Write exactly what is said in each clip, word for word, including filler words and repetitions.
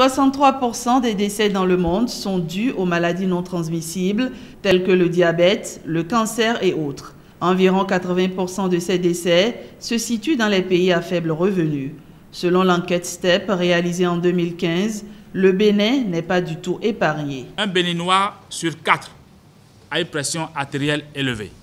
soixante-trois pour cent des décès dans le monde sont dus aux maladies non transmissibles telles que le diabète, le cancer et autres. Environ quatre-vingts pour cent de ces décès se situent dans les pays à faible revenu. Selon l'enquête STEP réalisée en deux mille quinze, le Bénin n'est pas du tout épargné. Un Béninois sur quatre a une pression artérielle élevée.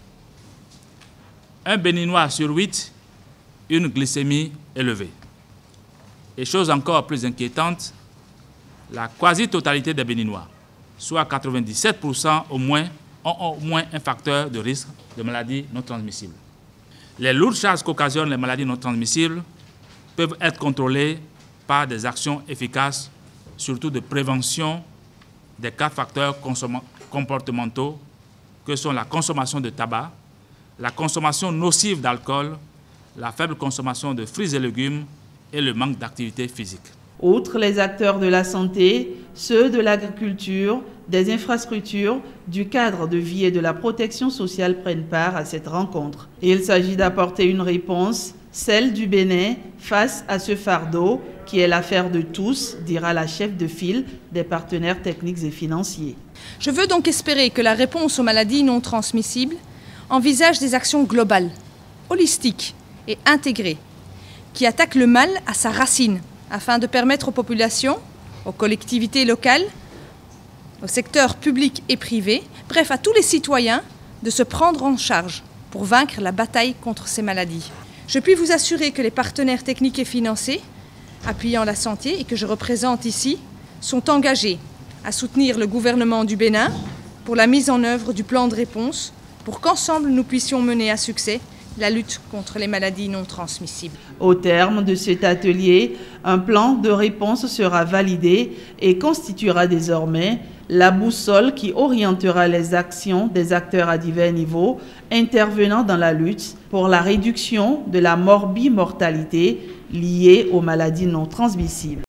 Un Béninois sur huit, une glycémie élevée. Et chose encore plus inquiétante, la quasi-totalité des Béninois, soit quatre-vingt-dix-sept pour cent au moins, ont au moins un facteur de risque de maladies non transmissibles. Les lourdes charges qu'occasionnent les maladies non transmissibles peuvent être contrôlées par des actions efficaces, surtout de prévention des quatre facteurs comportementaux que sont la consommation de tabac, la consommation nocive d'alcool, la faible consommation de fruits et légumes et le manque d'activité physique. Outre les acteurs de la santé, ceux de l'agriculture, des infrastructures, du cadre de vie et de la protection sociale prennent part à cette rencontre. Et il s'agit d'apporter une réponse, celle du Bénin, face à ce fardeau qui est l'affaire de tous, dira la chef de file des partenaires techniques et financiers. Je veux donc espérer que la réponse aux maladies non transmissibles envisage des actions globales, holistiques et intégrées, qui attaquent le mal à sa racine, afin de permettre aux populations, aux collectivités locales, au secteur public et privé, bref à tous les citoyens, de se prendre en charge pour vaincre la bataille contre ces maladies. Je puis vous assurer que les partenaires techniques et financiers, appuyant la santé et que je représente ici, sont engagés à soutenir le gouvernement du Bénin pour la mise en œuvre du plan de réponse, pour qu'ensemble nous puissions mener à succès la lutte contre les maladies non transmissibles. Au terme de cet atelier, un plan de réponse sera validé et constituera désormais la boussole qui orientera les actions des acteurs à divers niveaux intervenant dans la lutte pour la réduction de la morbimortalité liée aux maladies non transmissibles.